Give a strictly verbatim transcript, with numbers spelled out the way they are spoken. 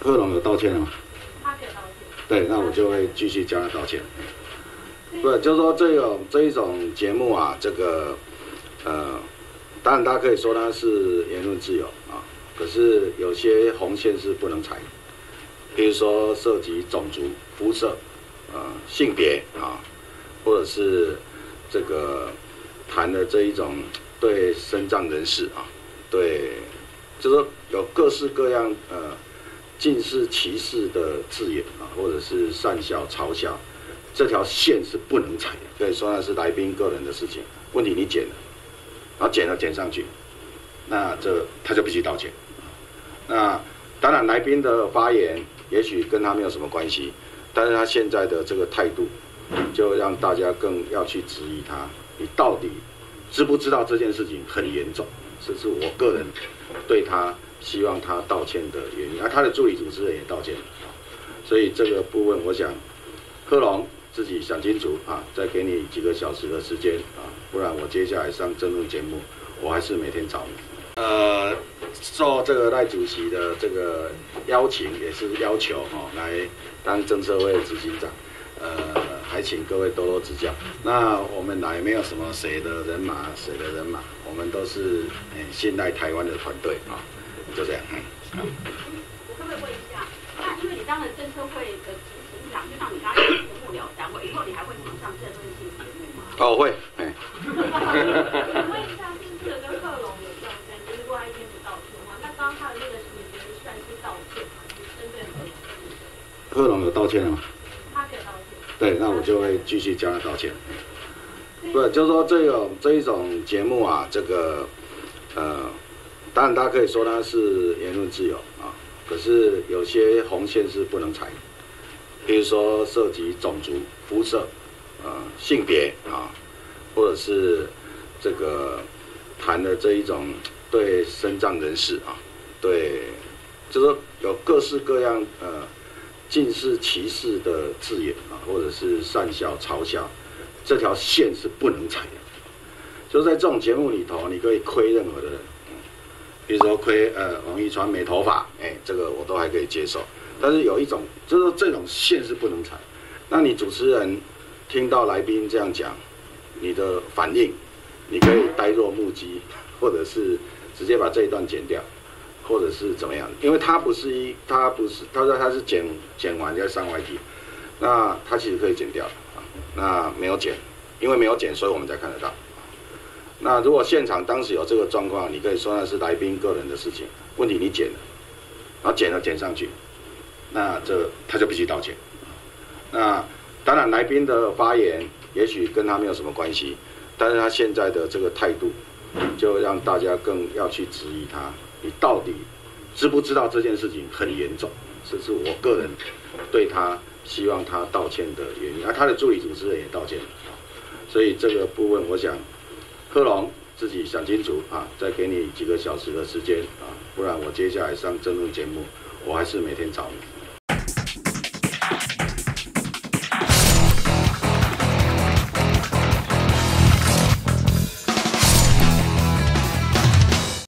贺龙有道歉了吗？ 他可以道歉。 对，那我就会继续叫他道歉。不，就是说这种这一种节目啊，这个呃，当然大家可以说它是言论自由啊，可是有些红线是不能踩的，比如说涉及种族、肤色、呃性别啊，或者是这个谈的这一种对身障人士啊，对，就是说有各式各样呃近似歧视的字眼啊，或者是讪笑、嘲笑。这条线是不能踩的，所以说那是来宾个人的事情。问题你剪了，然后剪了剪上去，那这他就必须道歉。那当然，来宾的发言也许跟他没有什么关系，但是他现在的这个态度，就让大家更要去质疑他，你到底知不知道这件事情很严重？这是我个人对他希望他道歉的原因。而、啊、他的助理主持人也道歉了，所以这个部分我想，贺龙自己想清楚啊，再给你几个小时的时间啊，不然我接下来上政论节目，我还是每天找你。呃，受这个赖主席的这个邀请，也是要求哦，来当政策会执行长，呃，还请各位多多指教。那我们来没有什么谁的人马，谁的人马，我们都是嗯信赖台湾的团队啊，就这样。嗯。 我可不可以问一下？那因为你当了政策会的执行长，就像你刚刚讲的幕僚单位，以后你还会常上政论性节目吗？ 哦，会。哎。 我问一下，这个跟贺龙有相关，就是如果他一天不道歉的话，那刚刚他的那个你觉得算是道歉吗？就是针对贺龙？ 贺龙有道歉了吗？ 他可以道歉。 对，那我就会继续叫他道歉。不，就是说这种这一种节目啊，这个呃，当然大家可以说它是言论自由啊，可是有些红线是不能踩的，比如说涉及种族、肤色、呃性别啊，或者是这个谈的这一种对身障人士啊，对，就是说有各式各样呃近似歧视的字眼啊，或者是讪笑、嘲笑。这条线是不能踩的，就是在这种节目里头，你可以亏任何的人，比如说亏呃王一川没头发，哎，这个我都还可以接受。但是有一种，就是这种线是不能踩。那你主持人听到来宾这样讲，你的反应，你可以呆若木鸡，或者是直接把这一段剪掉，或者是怎么样？因为他不是一，他不是，他说他是剪剪完再上 Y T， 那他其实可以剪掉的。那没有剪，因为没有剪，所以我们才看得到。那如果现场当时有这个状况，你可以说那是来宾个人的事情。问题你剪了，然后剪了剪上去，那这他就必须道歉。那当然，来宾的发言也许跟他没有什么关系，但是他现在的这个态度，就让大家更要去质疑他，你到底知不知道这件事情很严重？这是我个人对他希望他道歉的原因，而、啊、他的助理主持人也道歉了，所以这个部分我想贺龙自己想清楚啊，再给你几个小时的时间啊，不然我接下来上政论节目，我还是每天找你。